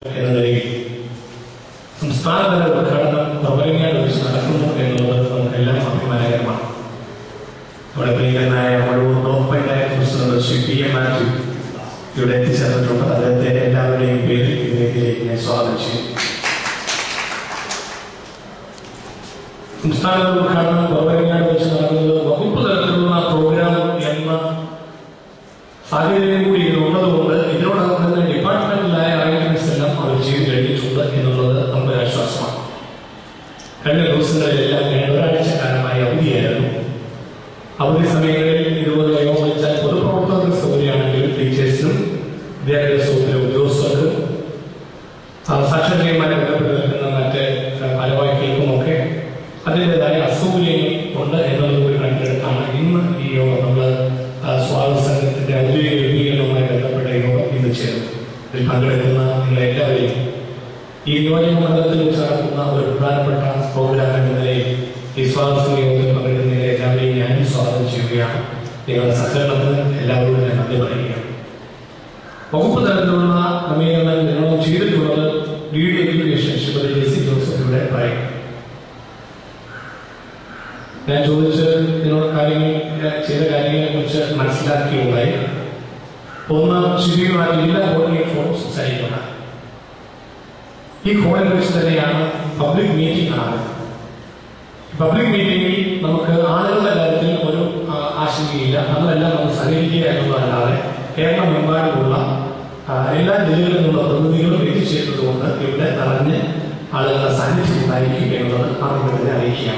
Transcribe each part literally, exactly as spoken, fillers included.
സംസ്ഥാനതല ഉദ്ഘാടനം പ്രബലങ്ങാട് വെച്ച് നടക്കുന്നു എന്നുള്ളത് നമുക്കെല്ലാം അഭിമാനകരമാണ്. നമ്മുടെ പ്രിയങ്കരനായ Vadavoor block panchayat president Shri P M Mathew ഇവിടെ എത്തിച്ചേർന്നിട്ടുണ്ട്. അദ്ദേഹത്തെ എല്ലാവരുടെയും പേരിൽ ഇതിലേക്ക് ഞാൻ സ്വാഗതം ചെയ്യും. സംസ്ഥാന ഉദ്ഘാടനം പ്രബലങ്ങാട് വെച്ച് നടക്കുന്നത് വകുപ്പ് തലത്തിലുള്ള പ്രോഗ്രാം എന്ന സാഹചര്യം കൂടി ഇതിനുള്ളതുകൊണ്ട് ഇതിനോടൊപ്പം തന്നെ ഡിപ്പാർട്ട്മെന്റിലായ അറേഞ്ച്മെന്റ്സ് എല്ലാം അവർ ചെയ്ത് കഴിഞ്ഞിട്ടുണ്ട് എന്നുള്ളത് നമ്മുടെ ആശ്വാസമാണ്. കഴിഞ്ഞ ദിവസങ്ങളിലെല്ലാം ഒരാഴ്ച കാലമായി അവധിയായിരുന്നു. അവധി സമയങ്ങളിൽ ഇതുപോലെ യോഗം വെച്ചാൽ പൊതുപ്രവർത്തകർക്ക് സൗകര്യമാണെങ്കിലും ടീച്ചേഴ്സിനും വിദ്യാഭ്യാസ വകുപ്പിലെ ഉദ്യോഗസ്ഥർക്കും സാക്ഷരതയുമായി ബന്ധപ്പെട്ട് നിൽക്കുന്ന മറ്റ് ഭാരവാഹികൾക്കുമൊക്കെ അതിൻ്റെതായ അസൗകര്യങ്ങൾ ഉണ്ട് എന്നത് കൂടി കണ്ടെടുത്താണ് ഇന്ന് ഈ യോഗം നമ്മൾ സ്വാഗത സംഘത്തിന്റെ ഔദ്യോഗിക രൂപീകരണവുമായി ബന്ധപ്പെട്ട യോഗം ഇന്ന് ചേർന്നു. ഇതിൽ പങ്കെടുക്കുന്ന നിങ്ങളെല്ലാവരെയും ഈ നിയോജക മണ്ഡലത്തിൽ വെച്ച് നടക്കുന്ന ഒരു പ്രധാനപ്പെട്ട പ്രോഗ്രാം എന്ന നിലയിൽ ഈ സ്വാഗത സംഘ യോഗത്തിൽ പങ്കെടുക്കുന്ന എല്ലാവരെയും ഞാനും സ്വാഗതം ചെയ്യുകയാണ്. നിങ്ങളുടെ സഹകരണത്തിന് എല്ലാവരോടും ഞാൻ നന്ദി പറയുകയാണ്. വകുപ്പ് തലത്തിലുള്ള ക്രമീകരണം നിങ്ങളും ചെയ്തിട്ടുള്ളത് ലീഡ് എഡ്യൂക്കേഷൻ ശ്രീമതി ജെസി ജോസഫിയുടെ പറയും. ഞാൻ ചോദിച്ച് ഇതിനുള്ള കാര്യങ്ങൾ ചെയ്ത കാര്യങ്ങളെ കുറിച്ച് മനസ്സിലാക്കിയുണ്ടായി. ഒന്ന് ശരിയുമായ ജില്ലാ കോർഡിനേറ്റർ ഫോറം സംസാരിക്കുന്ന ഈ ഫോണിനെ കുറിച്ച് തന്നെയാണ് പബ്ലിക് മീറ്റിംഗ് ആണ്. പബ്ലിക് മീറ്റിംഗിൽ നമുക്ക് ആളുകളുടെ കാര്യത്തിൽ ഒരു ആശങ്കയില്ല. അതെല്ലാം നമുക്ക് സഹകരിക്കുക എന്നുള്ളതല്ലാതെ കേരളമെമ്പാടുമുള്ള എല്ലാ ജില്ലകളിൽ നിന്നുള്ള പ്രതിനിധികളും എത്തിച്ചേരുന്നതുകൊണ്ട് ഇവിടെ നിറഞ്ഞ് ആളുകളുടെ സാന്നിധ്യം ഉണ്ടായിരിക്കുക എന്നുള്ളത് ആദ്യം തന്നെ അറിയിക്കുകയാണ്.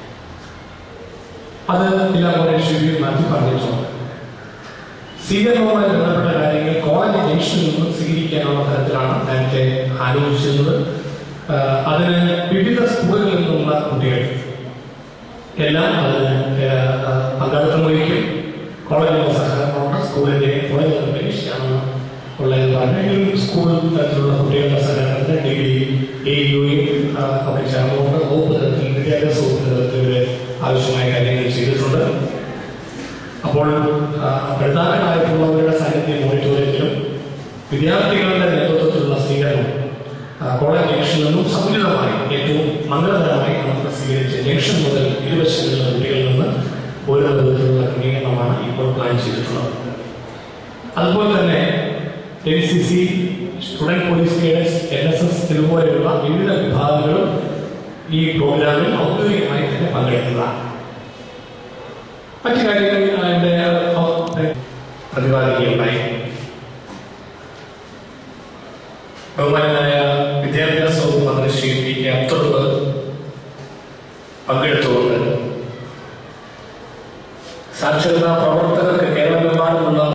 അത് ജില്ലാ കോർഡിനേഷൻ മാറ്റി പറഞ്ഞിട്ടുണ്ട്. സ്വീകരണവുമായി ബന്ധപ്പെട്ട കാര്യങ്ങൾ കോളേജ് ജംഗ്ഷനിൽ നിന്നും സ്വീകരിക്കാനുള്ള തരത്തിലാണ് നേരത്തെ ആലോചിച്ചിരുന്നത്. അതിന് വിവിധ സ്കൂളുകളിൽ നിന്നുള്ള കുട്ടികൾ എല്ലാം അതിന് പങ്കാളിത്തം വഹിക്കും. കോളേജിന്റെ സഹകരണമുണ്ട്. സ്കൂളിന്റെ കോളേജ് പരീക്ഷയാണ് ഉള്ളത് പറഞ്ഞെങ്കിലും സ്കൂൾ തരത്തിലുള്ള കുട്ടികളുടെ സഹകരണത്തിന് ഡിഗ്രി എ യുയും ഒക്കെ ചേർന്നുകൊണ്ട് വകുപ്പ് തലത്തിൽ വിദ്യാഭ്യാസ വകുപ്പ് തലത്തിൽ ആവശ്യമായ കാര്യങ്ങൾ ചെയ്തിട്ടുണ്ട്. അപ്പോൾ പഠിതാക്കളായിട്ടുള്ളവരുടെ സാന്നിധ്യം ഓഡിറ്റോറിയത്തിലും വിദ്യാർത്ഥികളുടെ നേതൃത്വത്തിലുള്ള സ്വീകരണം കോളേജ് ജംഗ്ഷനിൽ നിന്നും സമുചിതമായി ഏറ്റവും മംഗളകരമായി നമുക്ക് സ്വീകരിച്ച് ജംഗ്ഷൻ മുതൽ ഇരുവശങ്ങളിലുള്ള കുട്ടികളിൽ നിന്ന് ഓരോ വിധത്തിലുള്ള ക്രമീകരണമാണ് ഇപ്പോൾ പ്ലാൻ ചെയ്തിട്ടുള്ളത്. അതുപോലെ തന്നെ N C C, student police cadets, N S S ഇതുപോലെയുള്ള വിവിധ വിഭാഗങ്ങളും ഈ പ്രോഗ്രാമിൽ ഔദ്യോഗികമായി തന്നെ പങ്കെടുക്കുന്നതാണ്. മറ്റു കാര്യങ്ങൾ അതിന്റെ പ്രതിപാദിക്കുകയുണ്ടായി. ബഹുമാനായ വിദ്യാഭ്യാസ വകുപ്പ് മന്ത്രി ശ്രീ പി കെ അബ്ദുൾ പങ്കെടുത്തുകൊണ്ട് സാക്ഷരതാ പ്രവർത്തകർക്ക് കേരള